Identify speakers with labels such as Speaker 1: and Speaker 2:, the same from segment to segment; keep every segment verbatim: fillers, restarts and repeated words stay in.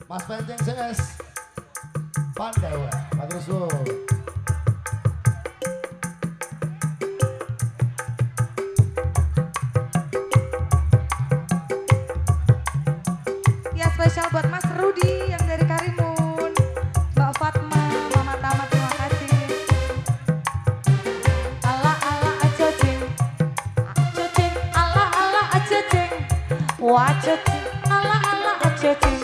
Speaker 1: Mas Penceng C S Pandawa, Pak Kriswo.
Speaker 2: Ya spesial buat Mas Rudi yang dari Karimun, Mbak Fatma, Mama Tama, terima kasih. Allah Allah aja cing, aja cing, Allah Allah aja cing, wah aja cing, Allah Allah aja cing.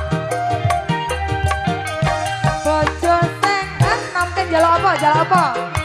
Speaker 2: Jalo apa? Jalo apa?